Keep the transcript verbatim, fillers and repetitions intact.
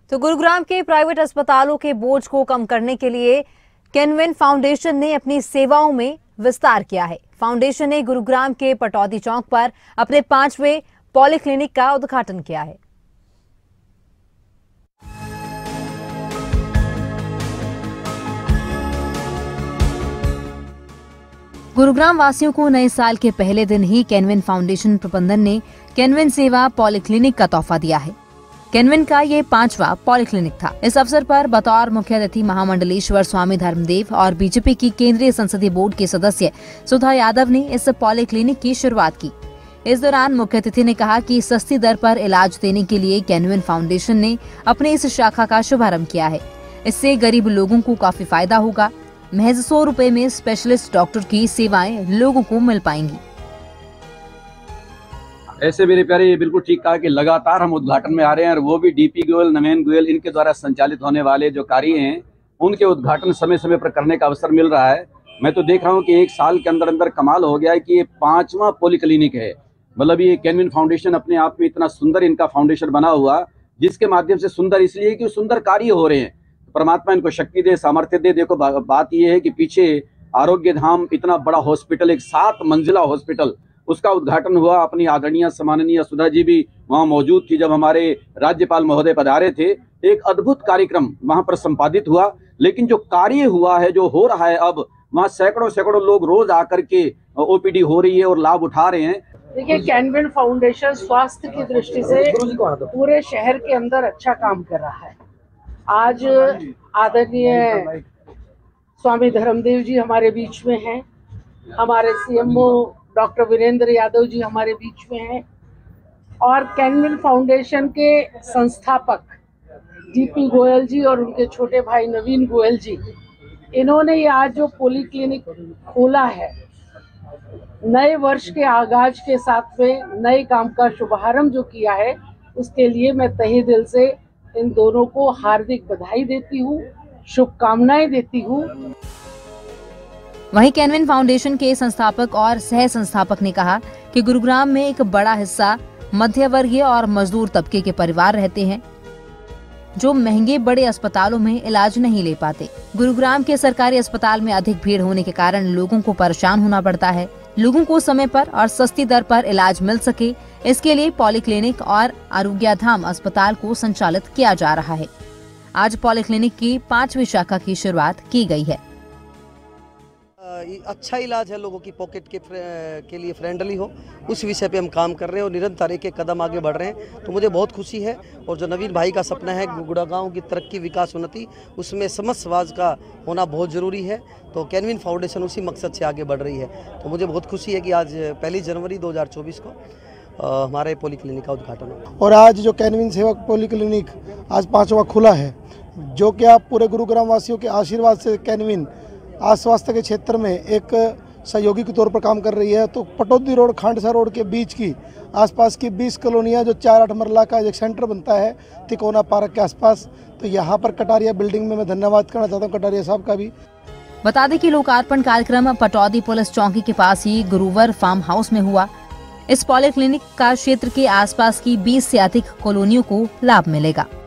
तो गुरुग्राम के प्राइवेट अस्पतालों के बोझ को कम करने के लिए केनविन फाउंडेशन ने अपनी सेवाओं में विस्तार किया है। फाउंडेशन ने गुरुग्राम के पटौदी चौक पर अपने पांचवें पॉलीक्लिनिक का उद्घाटन किया है। गुरुग्राम वासियों को नए साल के पहले दिन ही केनविन फाउंडेशन प्रबंधन ने केनविन सेवा पॉलीक्लिनिक का तोहफा दिया है। केनविन का ये पांचवा पॉलीक्लिनिक था। इस अवसर पर बतौर मुख्य अतिथि महामंडलेश्वर स्वामी धर्मदेव और बीजेपी की केंद्रीय संसदीय बोर्ड के सदस्य सुधा यादव ने इस पॉलीक्लिनिक की शुरुआत की। इस दौरान मुख्य अतिथि ने कहा कि सस्ती दर पर इलाज देने के लिए केनविन फाउंडेशन ने अपनी इस शाखा का शुभारंभ किया है। इससे गरीब लोगों को काफी फायदा होगा। महज सौ रुपए में स्पेशलिस्ट डॉक्टर की सेवाएं लोगों को मिल पाएंगी। ऐसे मेरे प्यारे ये बिल्कुल ठीक कहा कि लगातार हम उद्घाटन में आ रहे हैं और वो भी डीपी गोयल, नवीन गोयल इनके द्वारा संचालित होने वाले जो कार्य हैं उनके उद्घाटन समय समय पर करने का अवसर मिल रहा है। मैं तो देख रहा हूँ कि एक साल के अंदर अंदर कमाल हो गया है कि ये पांचवा पॉलीक्लिनिक है। मतलब ये केनविन फाउंडेशन अपने आप में इतना सुंदर इनका फाउंडेशन बना हुआ, जिसके माध्यम से सुंदर इसलिए कि सुंदर कार्य हो रहे हैं। परमात्मा इनको शक्ति दे, सामर्थ्य दे। देखो बात यह है कि पीछे आरोग्य धाम इतना बड़ा हॉस्पिटल, एक सात मंजिला हॉस्पिटल, उसका उद्घाटन हुआ। अपनी आदरणीय सम्माननीय सुधा जी भी वहां मौजूद थी जब हमारे राज्यपाल महोदय पधारे थे। एक अद्भुत कार्यक्रम वहां पर संपादित हुआ। लेकिन जो कार्य हुआ है, जो हो रहा है, अब वहां सैकड़ों सैकड़ों लोग रोज आकर के ओपीडी हो रही है और लाभ उठा रहे हैं। देखिए, केनविन फाउंडेशन स्वास्थ्य की दृष्टि से पूरे शहर के अंदर अच्छा काम कर रहा है। आज आदरणीय स्वामी धर्मदेव जी हमारे बीच में हैं, हमारे सीएमओ डॉक्टर वीरेंद्र यादव जी हमारे बीच में हैं और केनविन फाउंडेशन के संस्थापक डीपी गोयल जी और उनके छोटे भाई नवीन गोयल जी, इन्होंने ये आज जो पॉलीक्लिनिक खोला है, नए वर्ष के आगाज के साथ में नए काम का शुभारंभ जो किया है, उसके लिए मैं तहे दिल से इन दोनों को हार्दिक बधाई देती हूँ, शुभकामनाएं देती हूँ। वहीं केनविन फाउंडेशन के संस्थापक और सह संस्थापक ने कहा कि गुरुग्राम में एक बड़ा हिस्सा मध्य वर्गीय और मजदूर तबके के परिवार रहते हैं, जो महंगे बड़े अस्पतालों में इलाज नहीं ले पाते। गुरुग्राम के सरकारी अस्पताल में अधिक भीड़ होने के कारण लोगों को परेशान होना पड़ता है। लोगों को समय पर और सस्ती दर पर इलाज मिल सके, इसके लिए पॉलीक्लिनिक और आरोग्यधाम अस्पताल को संचालित किया जा रहा है। आज पॉलीक्लिनिक की पांचवी शाखा की शुरुआत की गई है। अच्छा इलाज है, लोगों की पॉकेट के के लिए फ्रेंडली हो, उस विषय पे हम काम कर रहे हैं और निरंतर एक एक कदम आगे बढ़ रहे हैं। तो मुझे बहुत खुशी है। और जो नवीन भाई का सपना है गुड़गांव की तरक्की, विकास, उन्नति, उसमें समस्त समाज का होना बहुत ज़रूरी है। तो केनविन फाउंडेशन उसी मकसद से आगे बढ़ रही है। तो मुझे बहुत खुशी है कि आज पहली जनवरी दो हज़ार चौबीस को आ, हमारे पॉलीक्लिनिक का उद्घाटन हुआ। और आज जो केनविन सेवा पॉलीक्लिनिक आज पाँचवा खुला है, जो कि आप पूरे गुरुग्राम वासियों के आशीर्वाद से केनविन आज स्वास्थ्य के क्षेत्र में एक सहयोगी के तौर पर काम कर रही है। तो पटौदी रोड, खांडसा रोड के बीच की आसपास की बीस कॉलोनियाँ, जो चार आठ मरला का एक सेंटर बनता है तिकोना पार्क के आसपास, तो यहाँ पर कटारिया बिल्डिंग में मैं धन्यवाद करना चाहता हूँ कटारिया साहब का भी। बता दें कि लोकार्पण कार्यक्रम पटौदी पुलिस चौकी के पास ही गुरुवर फार्म हाउस में हुआ। इस पॉलीक्लिनिक का क्षेत्र के आसपास की बीस से अधिक कॉलोनियों को लाभ मिलेगा।